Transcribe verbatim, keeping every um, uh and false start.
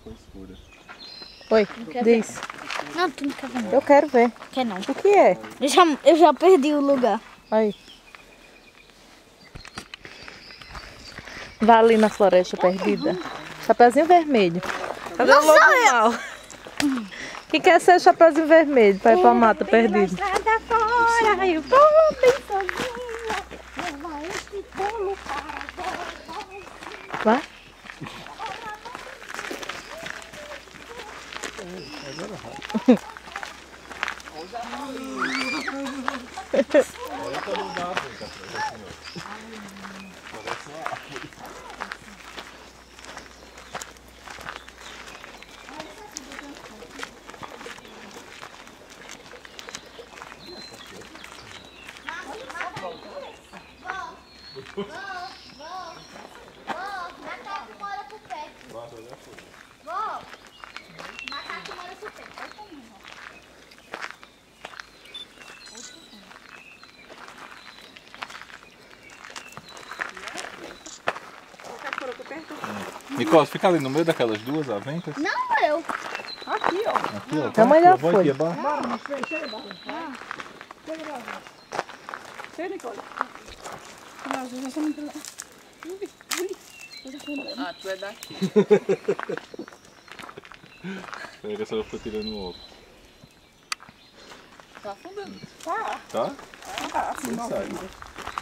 Oi, diz. Não, tu não quer ver não. Eu quero ver. Quer não. O que é? Eu já, eu já perdi o lugar. Aí. Vai ali na floresta perdida. Chapeuzinho vermelho. Cadê o lobo mau? Quem quer ser Chapeuzinho vermelho pra ir pra mata perdida? Estrada fora, eu vou bem sozinha. Leva este bolo para Vai. Vó, vó, vó, macaco mora por perto. Vó, macaco mora por perto. Olha como, vó. Nicolas, fica ali no meio daquelas duas avencas. Não, eu. Aqui, ó. Aqui, ó. Tamanho da Vai folha. aqui abaixo. Vamos, chega, vamos. Chega, vamos. Chega, Nicole. Nós já estamos... Ui, ui. Ah, tu é daqui. Pega essa, ela ficou tirando o óculos. Tá afundando. Tá. Tá? Tá, assim, Sai. não.